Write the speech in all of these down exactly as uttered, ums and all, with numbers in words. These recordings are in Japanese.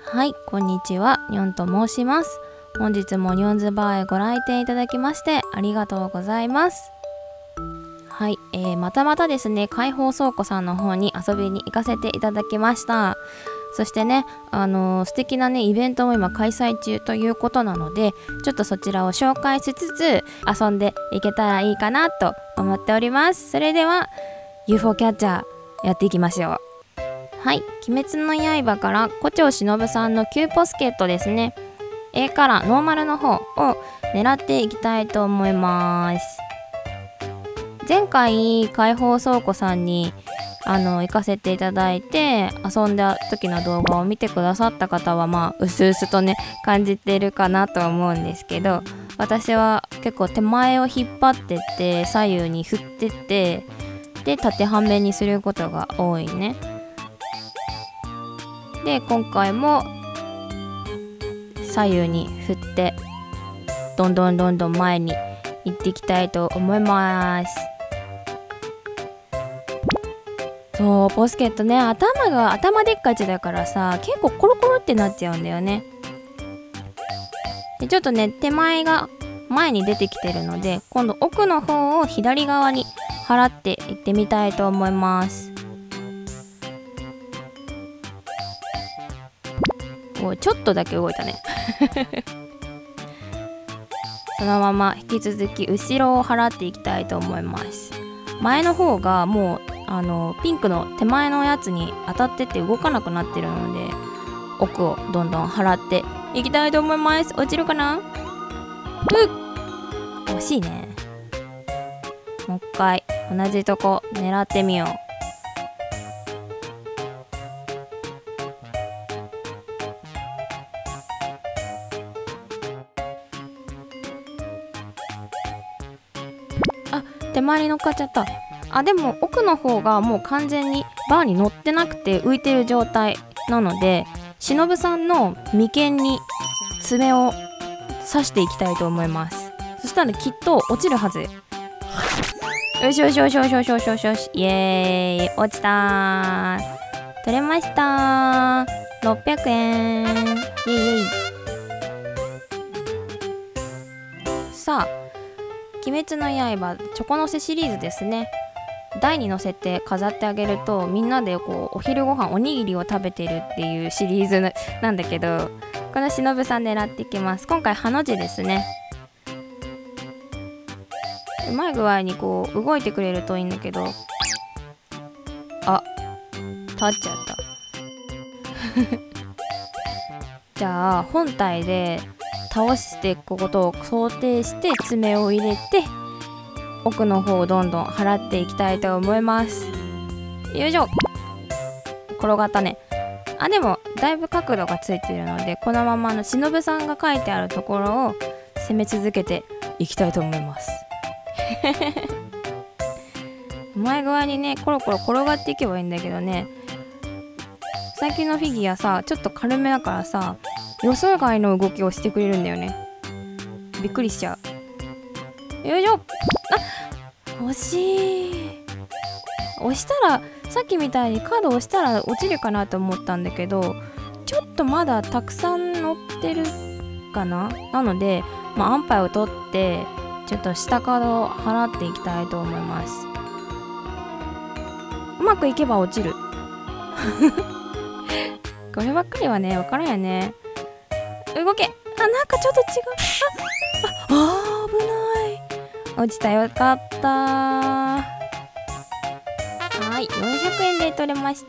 はい、こんにちは、にょんと申します。本日もにょんずバーへご来店いただきましてありがとうございます。はい、えー、またまたですね、開放倉庫さんの方に遊びに行かせていただきました。そしてね、あのー、素敵なね、イベントも今開催中ということなので、ちょっとそちらを紹介しつつ遊んでいけたらいいかなと思っております。それでは ユーフォー キャッチャーやっていきましょう。はい、鬼滅の刃から胡蝶忍さんのキューポスケットですね。A からノーマルの方を狙っていきたいと思います。前回開放倉庫さんにあの行かせていただいて遊んだ時の動画を見てくださった方はまあうすうすとね感じてるかなと思うんですけど、私は結構手前を引っ張ってって左右に振ってってで縦半面にすることが多いね。で今回も左右に振ってどんどんどんどん前に行っていきたいと思います。そうポスケットね、頭が頭でっかちだからさ結構コロコロってなっちゃうんだよね。でちょっとね手前が前に出てきてるので今度奥の方を左側に払っていってみたいと思います。おちょっとだけ動いたねそのまま引き続き後ろを払っていきたいと思います。前の方がもうあのピンクの手前のやつに当たってて動かなくなってるので奥をどんどん払っていきたいと思います。落ちるかな？うっ惜しいね。もう一回同じとこ狙ってみよう。あ、手前に乗っかっちゃった。あ、でも奥の方がもう完全にバーに乗ってなくて浮いてる状態なので忍さんの眉間に爪を刺していきたいと思います。そしたらきっと落ちるはず。よしよしよしよしよしよしよしよし、イエーイ、落ちたー。取れましたー。ろっぴゃくえん。イエイイエイ。さあ鬼滅の刃チョコのせシリーズですね。台に乗せて飾ってあげるとみんなでこうお昼ご飯おにぎりを食べてるっていうシリーズなんだけど、この忍さん狙っていきます。今回ハの字ですね。うまい具合にこう動いてくれるといいんだけど、あ立っちゃったじゃあ本体で倒していくことを想定して爪を入れて奥の方をどんどん払っていきたいと思います。よいしょ、転がったね。あでもだいぶ角度がついているのでこのままの忍さんが書いてあるところを攻め続けていきたいと思いますうまい具合にねコロコロ転がっていけばいいんだけどね、最近のフィギュアさちょっと軽めだからさ予想外の動きをしてくれるんだよね。びっくりしちゃう。よいしょ、あ惜しい。押したらさっきみたいにカード押したら落ちるかなと思ったんだけどちょっとまだたくさん乗ってるかな。なので、まあ、安牌を取ってちょっと下カードを払っていきたいと思います。うまくいけば落ちるこればっかりはね分からんよね。動け、あなんかちょっと違う。ああ危ない、落ちた、よかったー。はい、よんひゃくえんで取れました。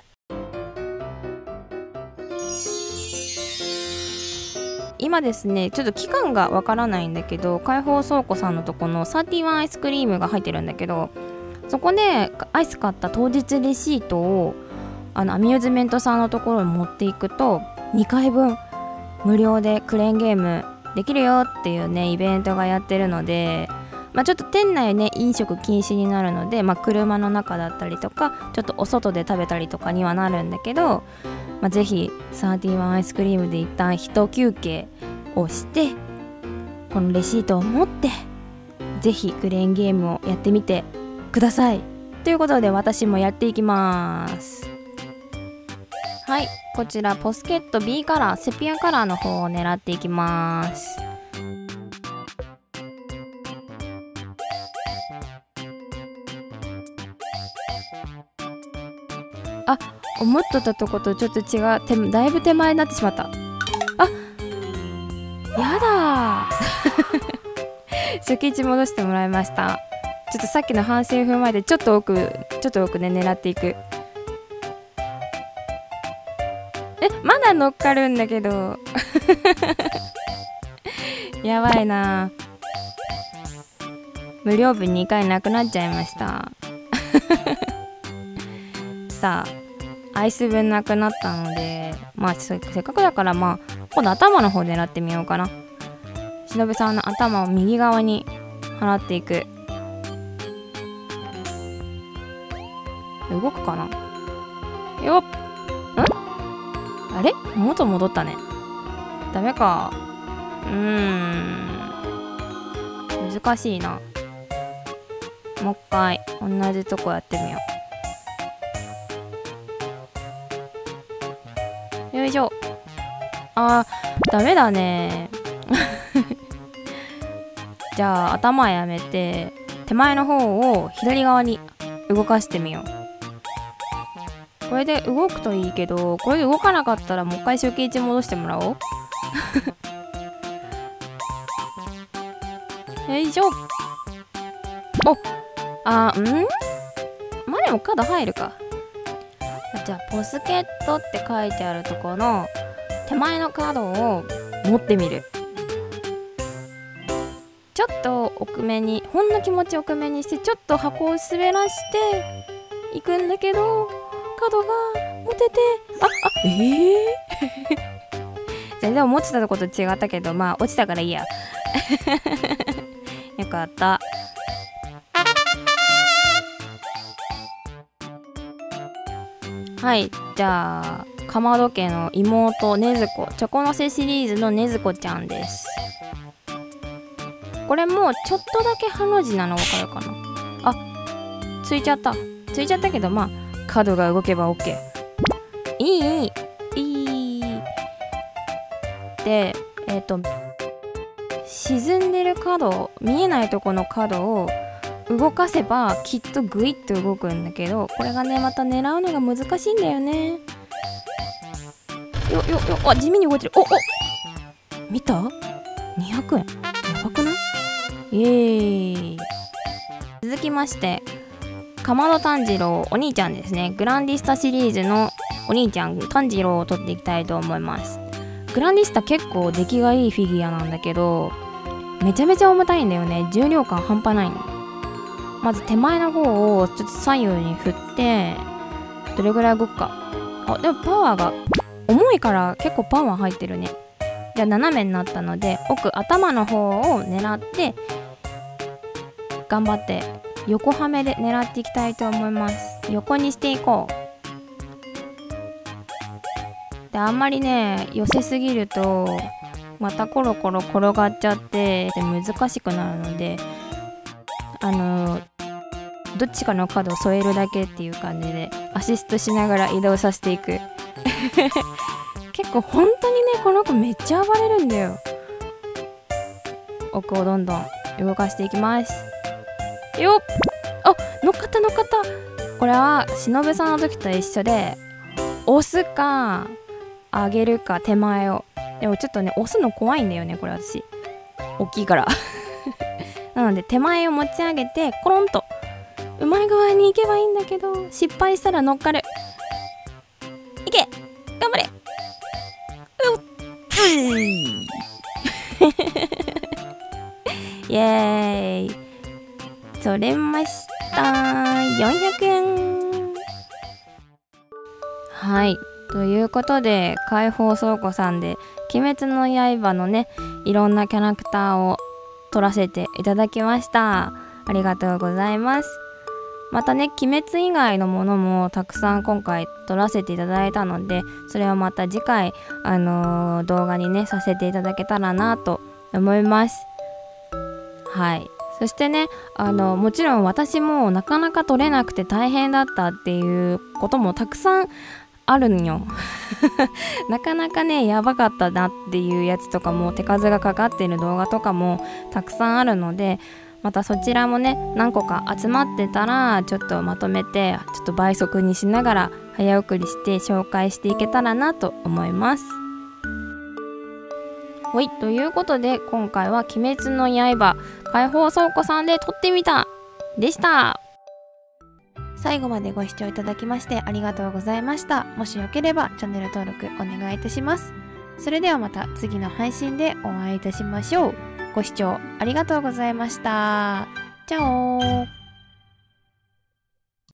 今ですねちょっと期間がわからないんだけど開放倉庫さんのとこのサーティワンアイスクリームが入ってるんだけど、そこでアイス買った当日レシートをあのアミューズメントさんのところに持っていくとにかいぶん無料でクレーンゲームできるよっていうねイベントがやってるので、まあ、ちょっと店内ね飲食禁止になるので、まあ、車の中だったりとかちょっとお外で食べたりとかにはなるんだけど、まあ、ぜひサーティワンアイスクリームで一旦一休憩をしてこのレシートを持ってぜひクレーンゲームをやってみてくださいということで私もやっていきます。ははい、こちらポスケット B カラー、セピアカラーの方を狙っていきます。あ、思っとったとことちょっと違う、手だいぶ手前になってしまった。あ、やだー初期値戻してもらいました。ちょっとさっきの反省を踏まえてちょっと奥ちょっと奥ね狙っていく。え、まだ乗っかるんだけどやばいな。無料分にかいなくなっちゃいましたさあアイス分なくなったので、まあせっかくだから、まあ今度頭の方狙ってみようかな。しのぶさんの頭を右側に払っていく。動くかな。よっ、んあれ元戻ったね。ダメか。うーん難しいな。もう一回同じとこやってみよう。よいしょ。あーダメだねじゃあ頭やめて手前の方を左側に動かしてみよう。これで動くといいけど、これで動かなかったらもう一回初期位置戻してもらおうよいしょ。おあーんまあでもカード入るか。じゃあポスケットって書いてあるところの手前のカードを持ってみる。ちょっと奥目に、ほんの気持ち奥目にして、ちょっと箱を滑らしていくんだけど、カードが持てて、あ、あ、えー、全然思ってたとこと違ったけど、まあ落ちたからいいやよかった。はい、じゃあかまど家の妹ねずこ、チョコのせシリーズのねずこちゃんです。これもちょっとだけハの字なの分かるかな。あ、ついちゃったついちゃったけど、まあカードが動けば OK。 いいいいいいで、えっと沈んでるカード、見えないとこのカードを動かせばきっとグイッと動くんだけど、これがねまた狙うのが難しいんだよね。よよよ、あ、地味に動いてる。おお見た ?にひゃくえんやばくない？イエーイ。続きましてかまど炭治郎お兄ちゃんですね。グランディスタシリーズのお兄ちゃん炭治郎を取っていきたいと思います。グランディスタ結構出来がいいフィギュアなんだけど、めちゃめちゃ重たいんだよね。重量感半端ないの。まず手前の方をちょっと左右に振ってどれぐらい動くか。あ、でもパワーが重いから結構パワー入ってるね。じゃあ斜めになったので奥頭の方を狙って頑張って横はめで狙っていきたいと思います。横にしていこう。であんまりね寄せすぎるとまたコロコロ転がっちゃって難しくなるので、あのー、どっちかのカードを添えるだけっていう感じでアシストしながら移動させていく結構本当にねこの子めっちゃ暴れるんだよ。奥をどんどん動かしていきますよっ。あ、乗っかった乗っかった。これはしのぶさんの時と一緒で押すか上げるか手前を。でもちょっとね押すの怖いんだよねこれ私大きいからなので手前を持ち上げてコロンとうまい側に行けばいいんだけど、失敗したら乗っかる。いけ頑張れうっイエーイ取れましたよんひゃくえん。はい、ということで開放倉庫さんで鬼滅の刃のねいろんなキャラクターを撮らせていただきました。ありがとうございます。またね鬼滅以外のものもたくさん今回撮らせていただいたので、それはまた次回あのー、動画にねさせていただけたらなと思います。はい、そしてねあのもちろん私もなかなか撮れなくて大変だったっていうこともたくさんあるんよなかなかねやばかったなっていうやつとかも、手数がかかっている動画とかもたくさんあるので、またそちらもね何個か集まってたらちょっとまとめて、ちょっと倍速にしながら早送りして紹介していけたらなと思います。はい、ということで今回は鬼滅の刃解放倉庫さんで撮ってみたでした。最後までご視聴いただきましてありがとうございました。もしよければチャンネル登録お願いいたします。それではまた次の配信でお会いいたしましょう。ご視聴ありがとうございました。チャオー。